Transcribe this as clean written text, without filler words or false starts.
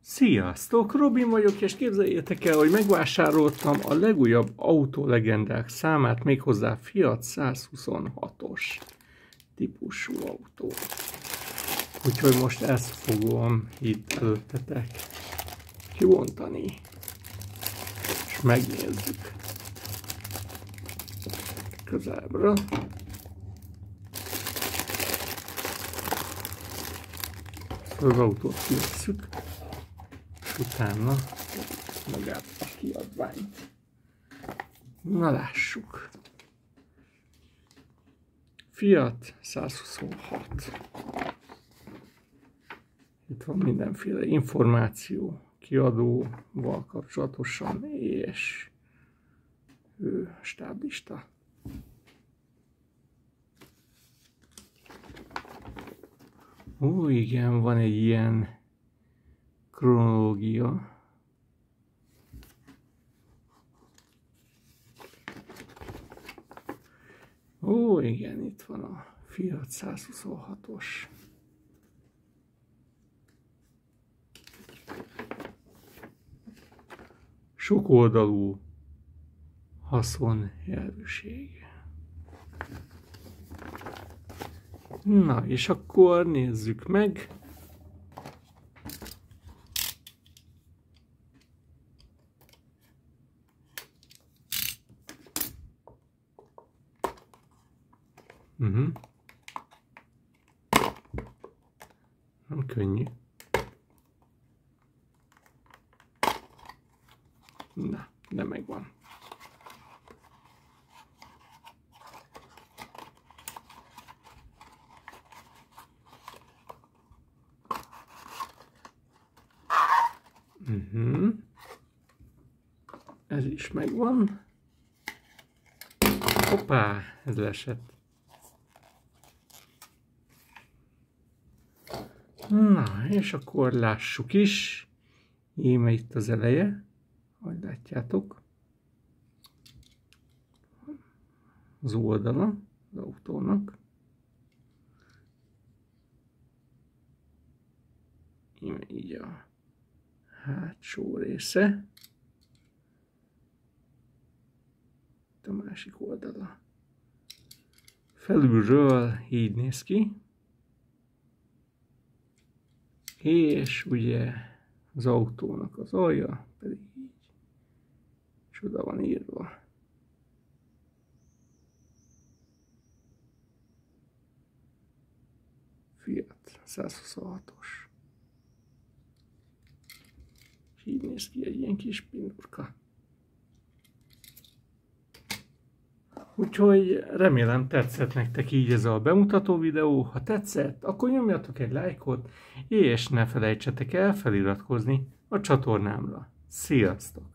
Sziasztok, Robin vagyok, és képzeljétek el, hogy megvásároltam a legújabb autólegendák számát, méghozzá Fiat 126-os típusú autót. Úgyhogy most ezt fogom itt előttetek kibontani, és megnézzük közelről. Az autót kivesszük, és utána magát a kiadványt. Na lássuk. Fiat 126. Itt van mindenféle információ kiadóval kapcsolatosan, és stáblista. Ó, igen, van egy ilyen kronológia. Ó, igen, itt van a Fiat 126-os. Sokoldalú haszonjelzőség. Na, és akkor nézzük meg. Nem könnyű. Na, de megvan. Ez is megvan. Hoppá, ez leesett. Na, és akkor lássuk is. Íme itt az eleje, ahogy látjátok. Az oldala az autónak. Íme így a hátsó része. Itt a másik oldala. Felülről így néz ki. És ugye az autónak az alja pedig így. És oda van írva. Fiat 126-os. És így néz ki egy ilyen kis pindurka. Úgyhogy remélem tetszett nektek így ez a bemutató videó. Ha tetszett, akkor nyomjatok egy lájkot, és ne felejtsetek el feliratkozni a csatornámra. Sziasztok!